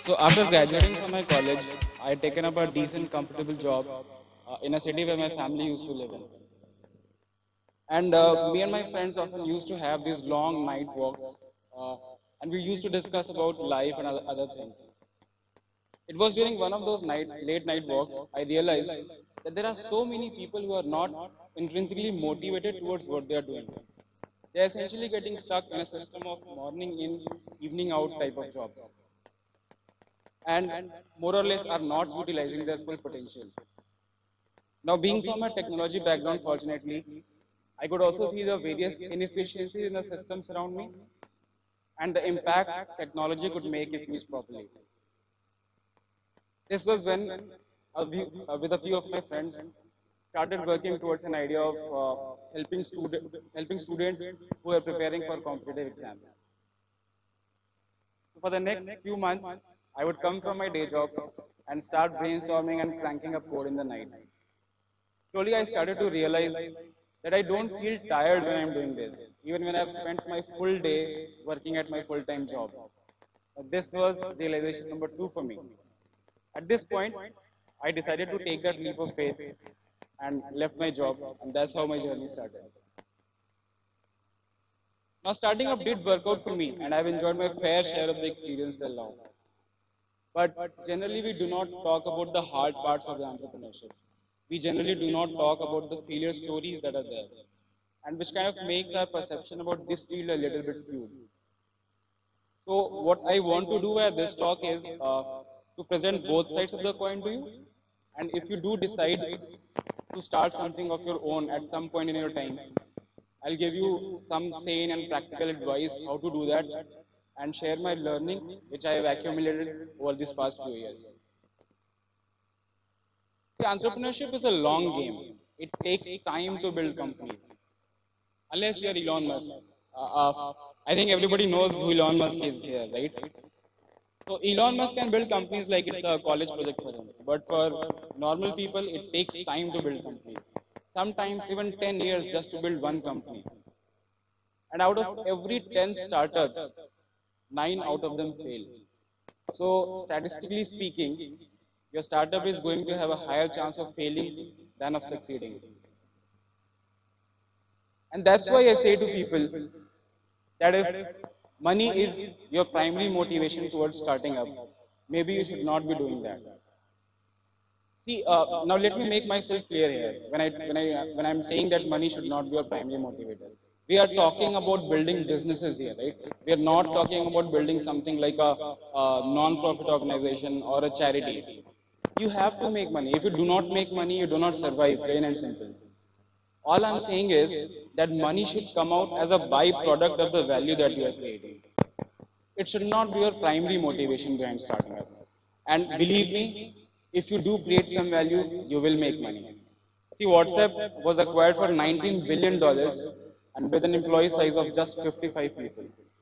So after graduating from my college, I had taken up a decent, comfortable job in a city where my family used to live in. And me and my friends often used to have these long night walks, uh, and we used to discuss about life and other things. It was during one of those late night walks I realized that there are so many people who are not intrinsically motivated towards what they are doing. They are essentially getting stuck in a system of morning in, evening out type of jobs, and more or less are not utilizing their full potential. Now, being from a technology background, fortunately, I could also see the various inefficiencies in the systems around me and the impact technology could make if used properly. This was when, with a few of my friends, started working towards an idea of helping students who are preparing for competitive exams. So for the next few months, I would come from my day job and start brainstorming and cranking up code in the night. Slowly, I started to realize that I don't feel tired when I'm doing this, even when I've spent my full day working at my full-time job. This was realization number 2 for me. At this point, I decided to take that leap of faith and left my job, and that's how my journey started. Now, starting up did work out for me, and I've enjoyed my fair share of the experience till now. But generally, we do not talk about the hard parts of the entrepreneurship. We generally do not talk about the failure stories that are there, and which kind of makes our perception about this field a little bit skewed. So, what I want to do at this talk is to present both sides of the coin to you, and if you do decide to start something of your own at some point in your time, I'll give you some sane and practical advice how to do that and share my learnings which I have accumulated over these past few years. See, entrepreneurship is a long game. It takes time to build companies. Unless you are Elon Musk. I think everybody knows who Elon Musk is here, right? So Elon Musk can build companies like it's a college project for him. But for normal people, it takes time to build companies. Sometimes even 10 years just to build one company. And out of every 10 startups, 9 out of them fail. So statistically speaking, your startup is going to have a higher chance of failing than of succeeding. And that's why I say to people that if money is your primary motivation towards starting up, maybe you should not be doing that. See, now let me make myself clear here. When I'm saying that money should not be your primary motivator, we are talking about building businesses here, right? We are not talking about building something like a non-profit organization or a charity. You have to make money. If you do not make money, you do not survive, plain and simple. All I'm saying is that money should come out as a byproduct of the value that you are creating. It should not be your primary motivation behind starting up. And believe me, if you do create some value, you will make money. See, WhatsApp was acquired for $19 billion and with an employee size of just 55 people.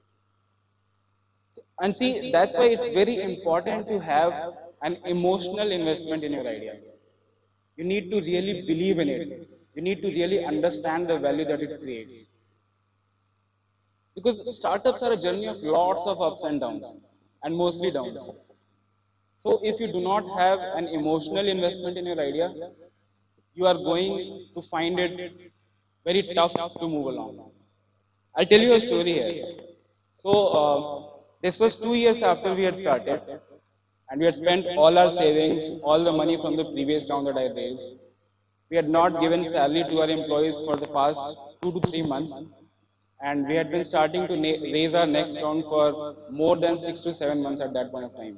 And see, that's why it's very important to have an emotional investment in your idea. You need to really believe in it. You need to really understand the value that it creates. Because startups are a journey of lots of ups and downs, and mostly downs. So if you do not have an emotional investment in your idea, you are going to find it very tough to move along. I'll tell you a story here. So this was 2 years after we had started, and we had spent all our savings, all the money from the previous round that I raised. We had not given salary to our employees for the past 2 to 3 months, and we had been starting to raise our next round for more than 6 to 7 months at that point of time.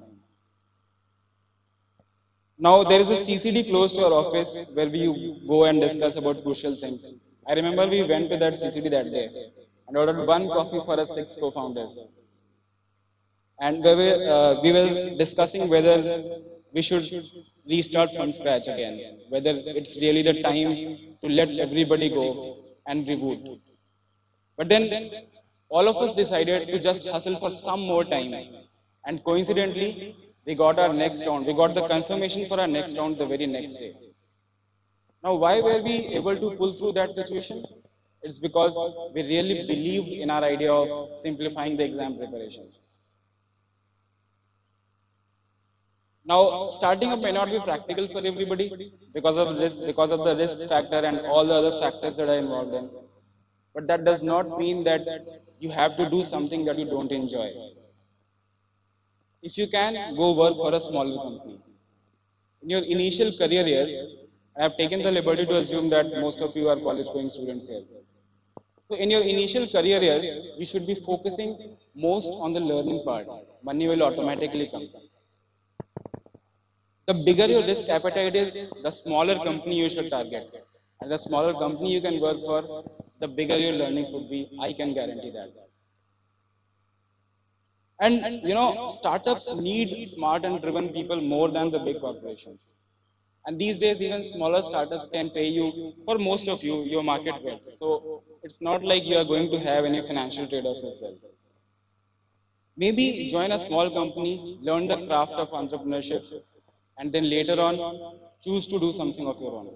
Now there is a CCD close to our office where we go and discuss about crucial things. I remember we went to that CCD that day and ordered one coffee for us 6 co-founders. And we were discussing whether we should restart from scratch again, whether it's really the time to let everybody go and reboot. But then all of us decided to just hustle for some more time. And coincidentally, we got our next round. We got the confirmation for our next round the very next day. Now, why were we able to pull through that situation? It's because we really believed in our idea of simplifying the exam preparation. Now, starting up may not be practical for everybody because of the risk factor and all the other factors that are involved in. But that does not mean that you have to do something that you don't enjoy. If you can, go work for a smaller company. In your initial career years, I have taken the liberty to assume that most of you are college going students here. So in your initial career years, you should be focusing most on the learning part. Money will automatically come. The bigger your risk appetite is, the smaller company you should target. And the smaller company you can work for, the bigger your learnings would be. I can guarantee that. And startups need smart and driven people more than the big corporations. And these days, even smaller startups can pay you, for most of you, your market rate. So it's not like you are going to have any financial trade-offs as well. Maybe join a small company, learn the craft of entrepreneurship, and then later on, choose to do something of your own.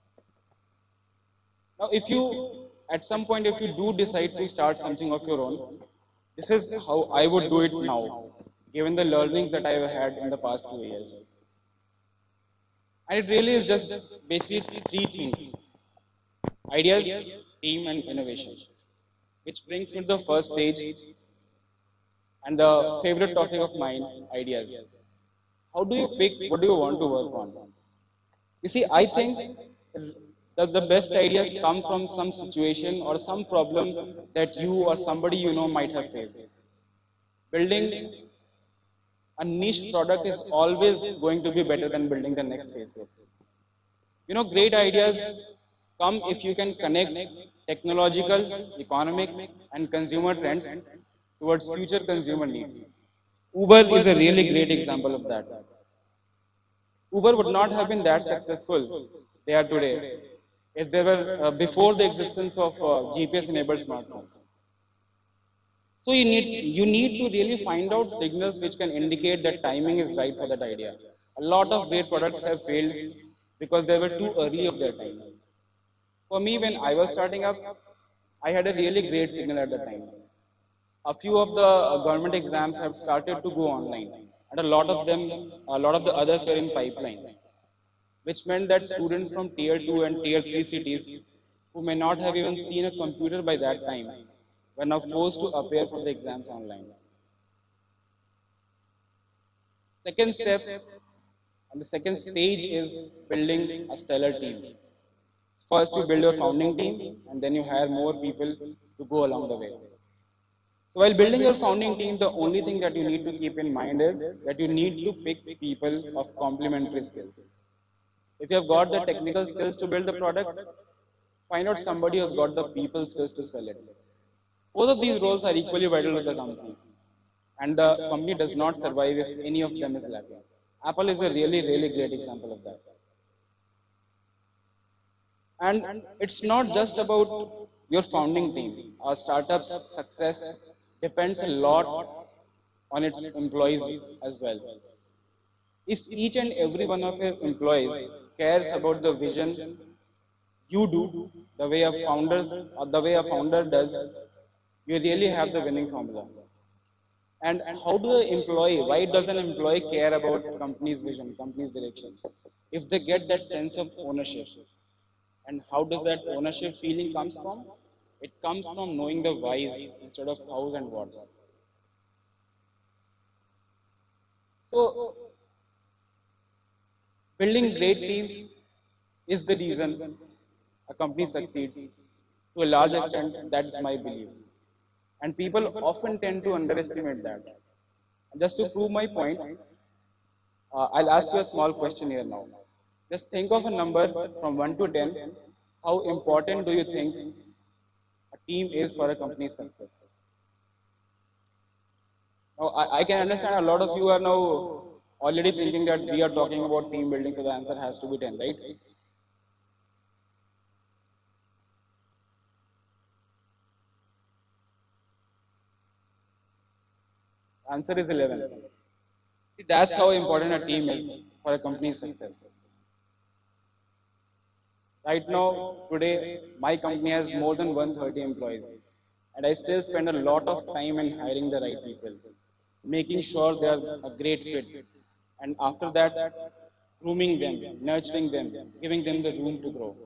Now, at some point, if you do decide to start something of your own, this is how I would do it now, given the learnings that I have had in the past 2 years. And it really is just basically three things: ideas, team, and innovation. Which brings me to the first stage and the favorite topic of mine, ideas. How do you pick what do you want to work on? You see, I think that the best ideas come from some situation or some problem that you or somebody you know might have faced. Building a niche product is always going to be better than building the next Facebook. Great ideas come if you can connect technological, economic, and consumer trends towards future consumer needs. Uber is a really great example of that. Uber would not have been that successful they are today if they were before the existence of GPS-enabled smartphones. So you need to really find out signals which can indicate that timing is right for that idea. A lot of great products have failed because they were too early of their time. For me, when I was starting up, I had a really great signal at the time. A few of the government exams have started to go online, and a lot of the others were in pipeline, which meant that students from tier 2 and tier 3 cities who may not have even seen a computer by that time were now forced to appear for the exams online. Second step and the second stage is building a stellar team. First, you build your founding team, and then you hire more people to go along the way. So while building your founding team, the only thing that you need to keep in mind is that you need to pick people of complementary skills. If you have got the technical skills to build the product, find out somebody who's got the people skills to sell it. Both of these roles are equally vital to the company, and the company does not survive if any of them is lacking. Apple is a really, really great example of that. And it's not just about your founding team. Our startup's success depends a lot on its employees as well. If each and every one of your employees cares about the vision you do, the way a founder does, you really have the winning formula. And how do the employee, why does an employee care about company's vision, company's direction? If they get that sense of ownership. And how does that ownership feeling comes from? It comes from knowing the whys instead of hows and whats. So, building great teams is the reason a company succeeds. To a large extent, that is my belief. And people often tend to underestimate that. Just to prove my point, I'll ask you a small question here now. Just think of a number from 1 to 10. How important do you think a team is for a company's success? Now, I can understand a lot of you are now already thinking that we are talking about team building, so the answer has to be 10, right? Answer is 11. See, that's how important a team is for a company's success. Right now, today, my company has more than 130 employees, and I still spend a lot of time in hiring the right people, making sure they are a great fit, and after that, grooming them, nurturing them, giving them the room to grow.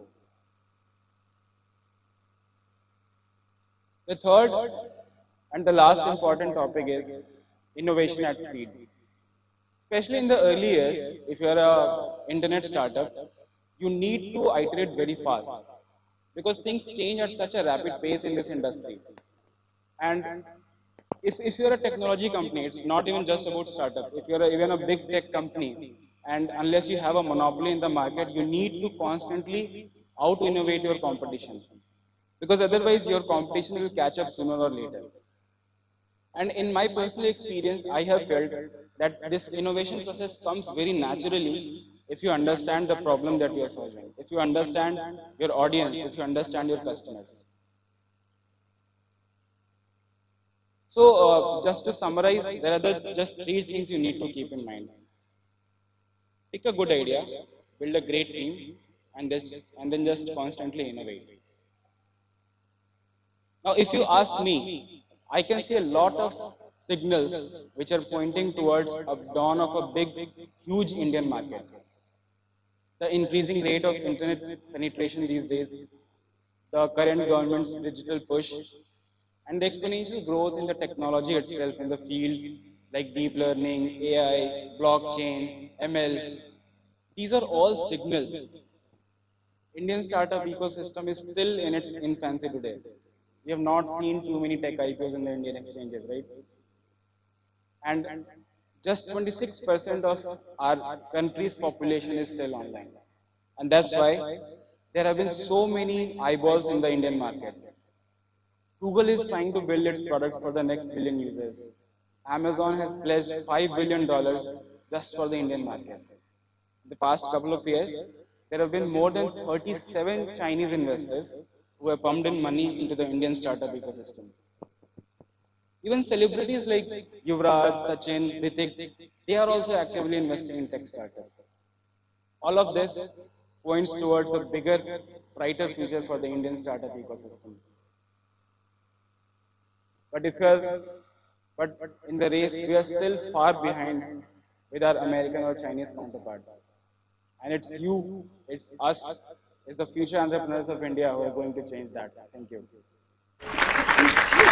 The third and the last important topic is innovation at speed. Especially in the early years, if you are a internet startup, you need to iterate very fast because things change at such a rapid pace in this industry. And if you're a technology company, it's not even just about startups. If you're even a big tech company, and unless you have a monopoly in the market, you need to constantly out innovate your competition because otherwise your competition will catch up sooner or later. And in my personal experience, I have felt that this innovation process comes very naturally if you understand the problem that you are solving, if you understand your audience, if you understand your customers. So, just to summarize, there are just three things you need to keep in mind. Pick a good idea, build a great team, and then just constantly innovate. Now, if you ask me, I can see a lot of signals which are pointing towards a dawn of a big, huge Indian market. The increasing rate of internet penetration these days, the current government's digital push, and the exponential growth in the technology itself in the fields like deep learning, AI, blockchain, ML. These are all signals. Indian startup ecosystem is still in its infancy today. We have not seen too many tech IPOs in the Indian exchanges, right? And just 26% of our country's population is still online. And that's why there have been so many eyeballs in the Indian market. Google is trying to build its products for the next billion users. Amazon has pledged $5 billion just for the Indian market. In the past couple of years, there have been more than 37 Chinese investors who have pumped in money into the Indian startup ecosystem. Even celebrities like Yuvraj, Sachin, Ritik, they are also actively investing in tech startups. All of this points towards a bigger, brighter future for the Indian startup ecosystem. But if you are, but in the race, we are still far behind with our American or Chinese counterparts. And it's you, it's us, it's the future entrepreneurs of India who are going to change that. Thank you.